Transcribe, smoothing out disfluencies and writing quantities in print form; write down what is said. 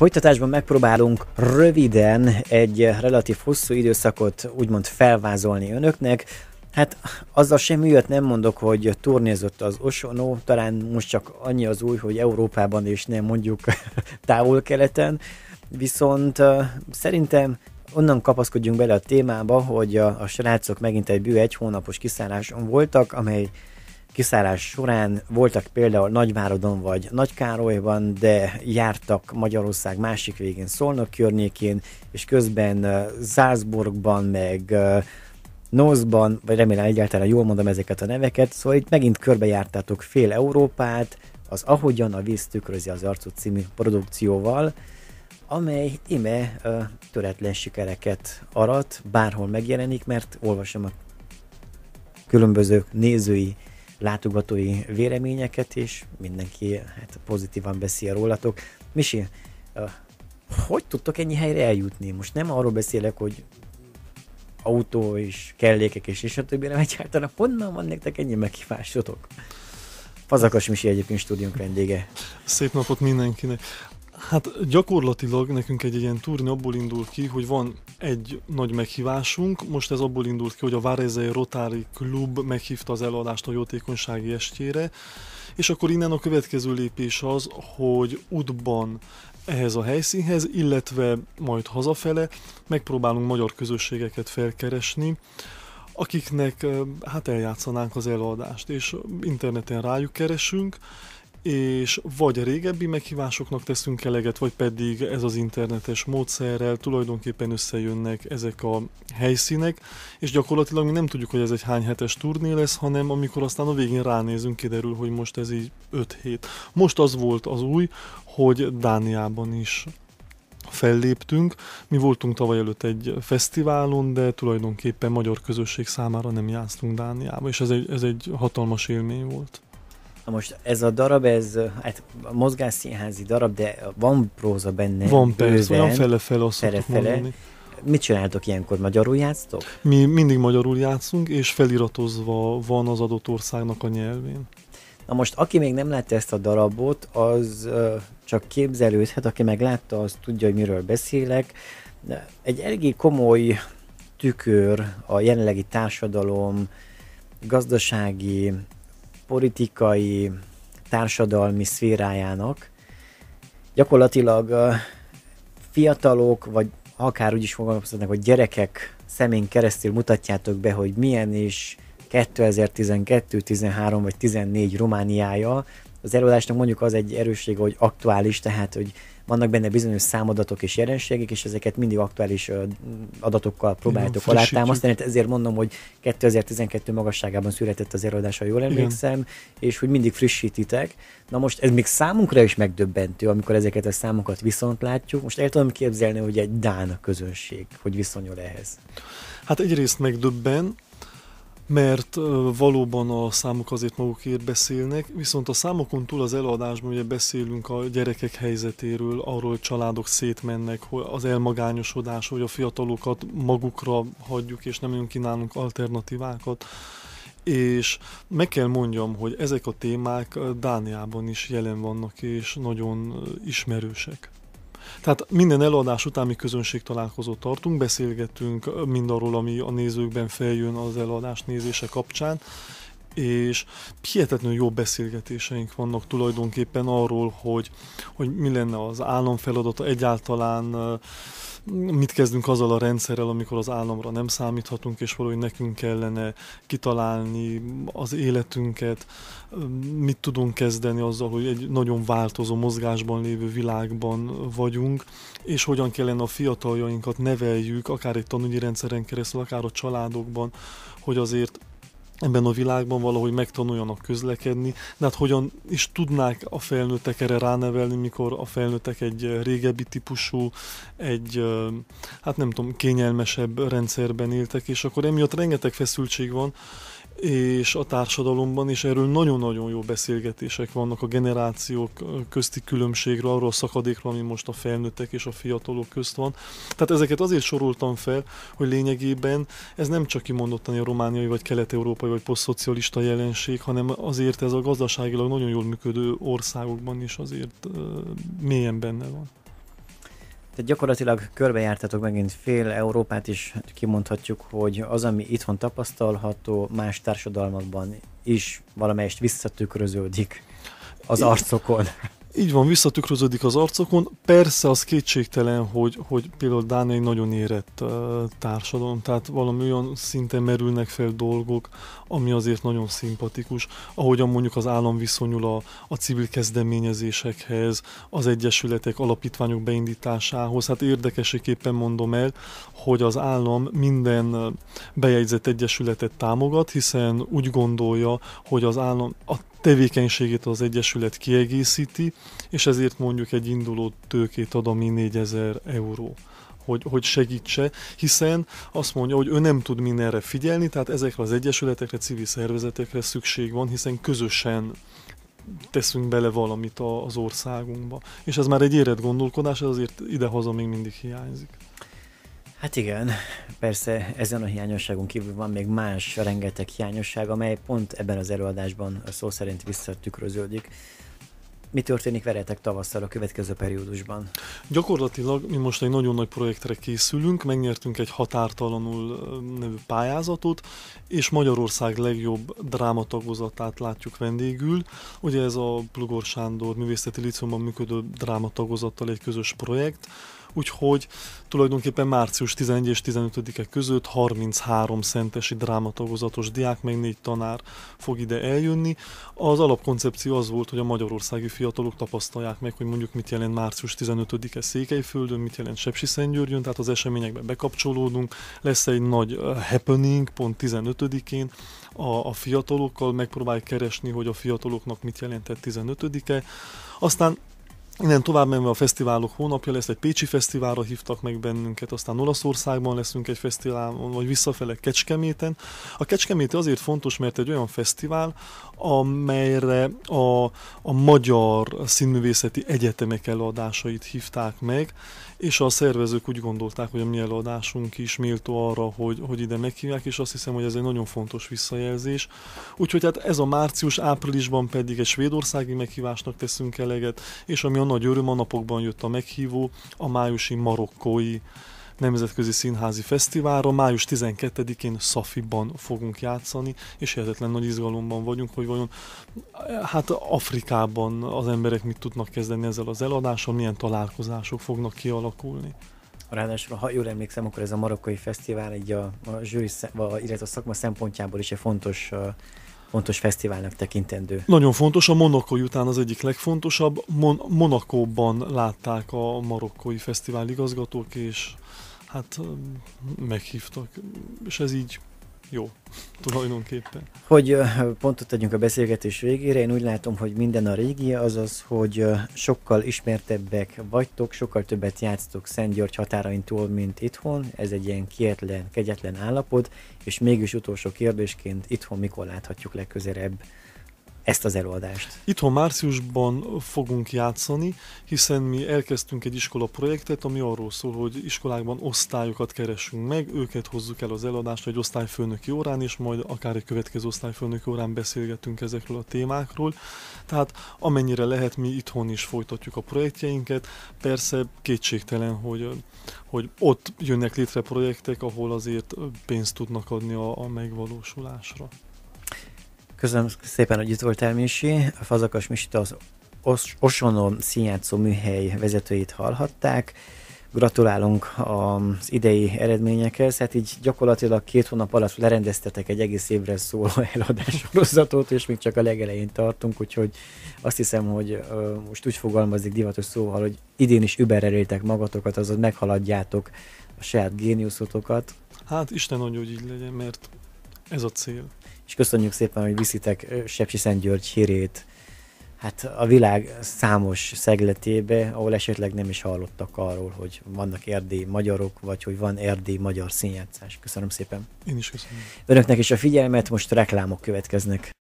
folytatásban megpróbálunk röviden egy relatív hosszú időszakot úgymond felvázolni önöknek. Hát azzal semmi újat nem mondok, hogy turnézott az Oshonó, talán most csak annyi az új, hogy Európában és nem mondjuk távol-keleten, viszont szerintem onnan kapaszkodjunk bele a témába, hogy a srácok megint egy bő 1 hónapos kiszálláson voltak, amely kiszállás során voltak például Nagyváradon vagy Nagykárolyban, de jártak Magyarország másik végén, Szolnok környékén, és közben Salzburgban, meg Nószban, vagy remélem egyáltalán jól mondom ezeket a neveket, szóval itt megint körbejártátok fél Európát, az Ahogyan a víz tükrözi az arcot című produkcióval, amely ime töretlen sikereket arat, bárhol megjelenik, mert olvasom a különböző nézői, látogatói véleményeket, és mindenki pozitívan beszél rólatok. Misi, hogy tudtok ennyi helyre eljutni? Most nem arról beszélek, hogy autó és kellékek és a többi, nem egyáltalán honnan van nektek ennyi meghívásotok? Fazakas Misi egyébként stúdiónk vendége. Szép napot mindenkinek! Hát gyakorlatilag nekünk egy ilyen turné abból indul ki, hogy van egy nagy meghívásunk, most ez abból indult ki, hogy a Várezei Rotary Klub meghívta az előadást a jótékonysági estjére, és akkor innen a következő lépés az, hogy útban ehhez a helyszínhez, illetve majd hazafele megpróbálunk magyar közösségeket felkeresni, akiknek hát eljátszanánk az előadást, és interneten rájuk keresünk, és vagy régebbi meghívásoknak teszünk eleget, vagy pedig ez az internetes módszerrel tulajdonképpen összejönnek ezek a helyszínek, és gyakorlatilag mi nem tudjuk, hogy ez egy hány hetes turné lesz, hanem amikor aztán a végén ránézünk, kiderül, hogy most ez így 5 hét. Most az volt az új, hogy Dániában is felléptünk. Mi voltunk tavaly előtt egy fesztiválon, de tulajdonképpen magyar közösség számára nem játsztunk Dániába, és ez egy hatalmas élmény volt. Na most ez a darab, ez hát mozgásszínházi darab, de van próza benne. Van persze, olyan fele-fele azt szoktuk mondani. Mit csináltok ilyenkor? Magyarul játsztok? Mi mindig magyarul játszunk, és feliratozva van az adott országnak a nyelvén. Na most, aki még nem látta ezt a darabot, az csak képzelődhet, aki meg látta, az tudja, hogy miről beszélek. Egy eléggé komoly tükör a jelenlegi társadalom, gazdasági, politikai, társadalmi szférájának. Gyakorlatilag fiatalok, vagy akár úgy is fogalmazhatnak, hogy gyerekek szemén keresztül mutatjátok be, hogy milyen is 2012, 13 vagy 14 Romániája. Az előadásnak mondjuk az egy erőssége, hogy aktuális, tehát hogy vannak benne bizonyos számadatok és jelenségek, és ezeket mindig aktuális adatokkal próbáljátok alátámasztani. Ezért mondom, hogy 2012 magasságában született az előadás, ha jól emlékszem, és hogy mindig frissítitek. Na most ez még számunkra is megdöbbentő, amikor ezeket a számokat viszont látjuk. Most el tudom képzelni, hogy egy dán közönség, hogy viszonyul ehhez. Hát egyrészt megdöbben, mert valóban a számok azért magukért beszélnek, viszont a számokon túl az előadásban ugye beszélünk a gyerekek helyzetéről, arról, hogy családok szétmennek, hogy az elmagányosodás, hogy a fiatalokat magukra hagyjuk, és nem nagyon kínálunk alternatívákat. És meg kell mondjam, hogy ezek a témák Dániában is jelen vannak, és nagyon ismerősek. Tehát minden előadás után mi közönségtalálkozót tartunk, beszélgetünk mindarról, ami a nézőkben feljön az előadás nézése kapcsán, és hihetetlenül jó beszélgetéseink vannak tulajdonképpen arról, hogy mi lenne az állam feladata, egyáltalán mit kezdünk azzal a rendszerrel, amikor az államra nem számíthatunk, és valahogy nekünk kellene kitalálni az életünket, mit tudunk kezdeni azzal, hogy egy nagyon változó mozgásban lévő világban vagyunk, és hogyan kellene a fiataljainkat neveljük, akár egy tanügyi rendszeren keresztül, akár a családokban, hogy azért ebben a világban valahogy megtanuljanak közlekedni, de hát hogyan is tudnák a felnőttek erre ránevelni, mikor a felnőttek egy régebbi típusú, hát nem tudom, kényelmesebb rendszerben éltek, és akkor emiatt rengeteg feszültség van, és a társadalomban, és erről nagyon-nagyon jó beszélgetések vannak a generációk közti különbségről, arról a szakadékról, ami most a felnőttek és a fiatalok közt van. Tehát ezeket azért soroltam fel, hogy lényegében ez nem csak kimondottan a romániai, vagy kelet-európai, vagy posztszocialista jelenség, hanem azért ez a gazdaságilag nagyon jól működő országokban is azért mélyen benne van. Tehát gyakorlatilag körbejártatok megint fél Európát is, kimondhatjuk, hogy az, ami itthon tapasztalható, más társadalmakban is valamelyest visszatükröződik az arcokon. Így van, visszatükröződik az arcokon. Persze az kétségtelen, hogy például Dánia egy nagyon érett társadalom, tehát valami olyan szinten merülnek fel dolgok, ami azért nagyon szimpatikus, ahogyan mondjuk az állam viszonyul a civil kezdeményezésekhez, az egyesületek, alapítványok beindításához. Hát érdekességképpen mondom el, hogy az állam minden bejegyzett egyesületet támogat, hiszen úgy gondolja, hogy az állam a tevékenységét az egyesület kiegészíti, és ezért mondjuk egy induló tőkét ad, ami 4000 euró, hogy segítse, hiszen azt mondja, hogy ő nem tud mindenre figyelni, tehát ezekre az egyesületekre, civil szervezetekre szükség van, hiszen közösen teszünk bele valamit az országunkba. És ez már egy érett gondolkodás, ez azért idehaza még mindig hiányzik. Hát igen, persze ezen a hiányosságon kívül van még más rengeteg hiányosság, amely pont ebben az előadásban szó szerint visszatükröződik. Mi történik veletek tavasszal a következő periódusban? Gyakorlatilag mi most egy nagyon nagy projektre készülünk, megnyertünk egy határtalanul nevű pályázatot, és Magyarország legjobb drámatagozatát látjuk vendégül. Ugye ez a Plugor Sándor Művészeti Líceumban működő drámatagozattal egy közös projekt, úgyhogy tulajdonképpen március 11 és 15-e között 33 szentesi drámatagozatos diák, meg 4 tanár fog ide eljönni. Az alapkoncepció az volt, hogy a magyarországi fiatalok tapasztalják meg, hogy mondjuk mit jelent március 15-e Székelyföldön, mit jelent Sepsiszentgyörgyön, tehát az eseményekbe bekapcsolódunk. Lesz egy nagy happening pont 15-én a fiatalokkal, megpróbáljuk keresni, hogy a fiataloknak mit jelentett 15-e. Aztán innen tovább menve a fesztiválok hónapja lesz, egy pécsi fesztiválra hívtak meg bennünket, aztán Olaszországban leszünk egy fesztiválon, vagy visszafele Kecskeméten. A Kecskeméti azért fontos, mert egy olyan fesztivál, amelyre a magyar színművészeti egyetemek előadásait hívták meg, és a szervezők úgy gondolták, hogy a mi előadásunk is méltó arra, hogy ide meghívják, és azt hiszem, hogy ez egy nagyon fontos visszajelzés. Úgyhogy hát ez a március-áprilisban pedig egy svédországi meghívásnak teszünk eleget, és ami a nagy öröm, a napokban jött a meghívó, a májusi marokkói nemzetközi színházi fesztiválra. Május 12-én Szafiban fogunk játszani, és hihetetlen nagy izgalomban vagyunk, hogy vajon hát Afrikában az emberek mit tudnak kezdeni ezzel az eladással, milyen találkozások fognak kialakulni. Ráadásul, ha jól emlékszem, akkor ez a marokkói fesztivál így a zsűri, illetve a szakma szempontjából is egy fontos fesztiválnak tekintendő. Nagyon fontos, a Monakói után az egyik legfontosabb. Monakóban látták a marokkói fesztivál igazgatók, és hát meghívtak, és ez így jó, tulajdonképpen. Hogy pontot tegyünk a beszélgetés végére, én úgy látom, hogy minden a régi, azaz, hogy sokkal ismertebbek vagytok, sokkal többet játsztok Szentgyörgy határain túl, mint itthon. Ez egy ilyen kietlen, kegyetlen állapot, és mégis utolsó kérdésként itthon mikor láthatjuk legközelebb ezt az előadást? Itthon márciusban fogunk játszani, hiszen mi elkezdtünk egy iskola projektet, ami arról szól, hogy iskolákban osztályokat keresünk meg, őket hozzuk el az előadásra egy osztályfőnöki órán, és majd akár egy következő osztályfőnöki órán beszélgetünk ezekről a témákról. Tehát amennyire lehet, mi itthon is folytatjuk a projektjeinket. Persze kétségtelen, hogy ott jönnek létre projektek, ahol azért pénzt tudnak adni a megvalósulásra. Köszönöm szépen, hogy itt voltál, Misi. Fazakas Misit, az Osonó színjátszó műhely vezetőjét hallhatták. Gratulálunk az idei eredményekhez. Hát így gyakorlatilag 2 hónap alatt lerendeztetek egy egész évre szóló eladássorozatot, és még csak a legelején tartunk, úgyhogy azt hiszem, hogy most úgy fogalmazik divatos szóval, hogy idén is übereléltek magatokat, azaz meghaladjátok a saját géniuszotokat. Hát Isten adja, hogy így legyen, mert ez a cél. És köszönjük szépen, hogy viszitek Sepsiszentgyörgy hírét hát a világ számos szegletébe, ahol esetleg nem is hallottak arról, hogy vannak erdélyi magyarok, vagy hogy van erdélyi magyar színjátszás. Köszönöm szépen. Én is köszönöm. Önöknek is a figyelmet, most reklámok következnek.